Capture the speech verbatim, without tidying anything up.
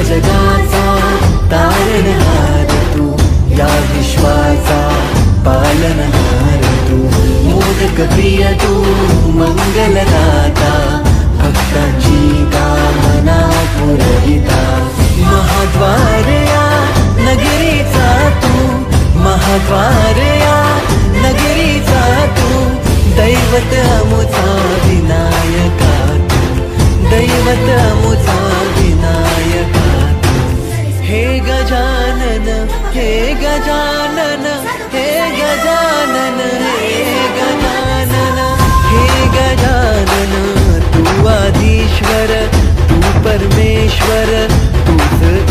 जगाचा तारणहार तू, या विश्वाचा पालनहार तू, मोदक प्रिय तू मंगलदाता, भक्तांची कामना पुरविता, महाद्वार या नगरीचा तू, महाद्वार या नगरीचा तू, दैवत अमुचा विनायका तू, दैवत अमुचा विनायका तू, हे गजानन हे गजानन हे गजानन हे गजानन हे गजानन, तू आधीश्वर तू परमेश्वर तूच